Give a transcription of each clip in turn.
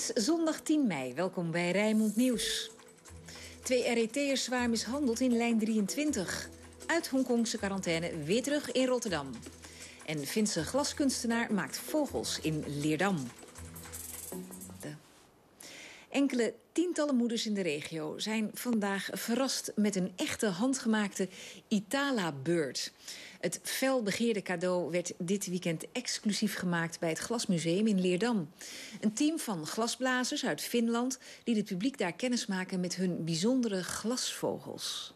is zondag 10 mei. Welkom bij Rijnmond Nieuws. 2 RET'ers zwaar mishandeld in lijn 23. Uit Hongkongse quarantaine weer terug in Rotterdam. En Finse glaskunstenaar maakt vogels in Leerdam. Enkele tientallen moeders in de regio zijn vandaag verrast met een echte handgemaakte Itala-bird. Het felbegeerde cadeau werd dit weekend exclusief gemaakt bij het Glasmuseum in Leerdam. Een team van glasblazers uit Finland liet het publiek daar kennismaken met hun bijzondere glasvogels.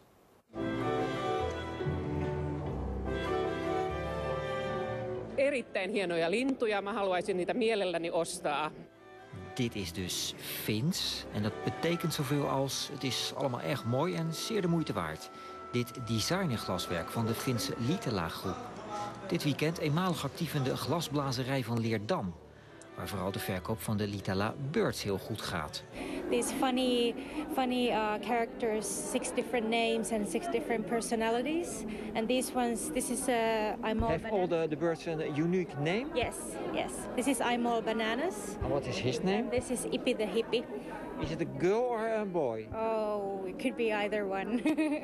Erittäin hienoja lintuja. Mä haluaisin niitä mielelläni ostaa. Dit is dus Fins en dat betekent zoveel als het is allemaal erg mooi en zeer de moeite waard. Dit designerglaswerk van de Finse Litala-groep. Dit weekend eenmalig actief in de glasblazerij van Leerdam, waar vooral de verkoop van de Litala-birds heel goed gaat. These funny characters, 6 different names and 6 different personalities. And these ones, this is Imol. Have all the birds a unique name? Yes. This is Imol Bananas. And what is his name? This is Ippy the Hippie. Is it a girl or a boy? Oh, it could be either one.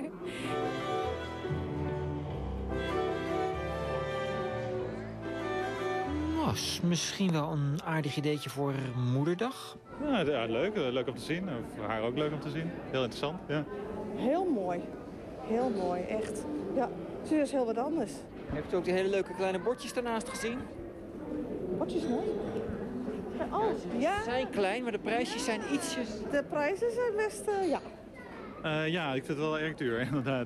Misschien wel een aardig ideetje voor moederdag? Ja, leuk om te zien. Voor haar ook leuk om te zien. Heel interessant, ja. Heel mooi, echt. Ja, het is dus heel wat anders. Heeft u ook die hele leuke kleine bordjes daarnaast gezien? Bordjes nog? Oh, ja. Ze zijn klein, maar de prijsjes zijn ietsjes... De prijzen zijn best, ja. Ja, ik vind het wel erg duur, inderdaad.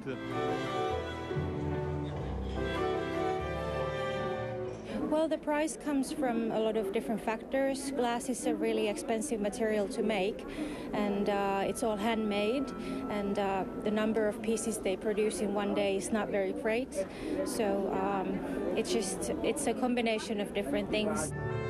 Well, the price comes from a lot of different factors. Glass is a really expensive material to make, and it's all handmade, and the number of pieces they produce in one day is not very great. So it's a combination of different things.